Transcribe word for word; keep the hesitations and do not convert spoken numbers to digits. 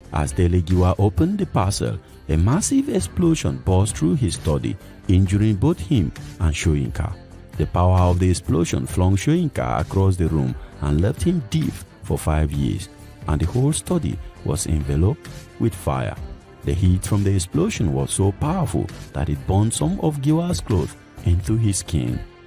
As Dele Giwa opened the parcel, a massive explosion burst through his study, injuring both him and Soyinka. The power of the explosion flung Soyinka across the room and left him deaf for five years, and the whole study was enveloped with fire. The heat from the explosion was so powerful that it burned some of Giwa's clothes into his skin.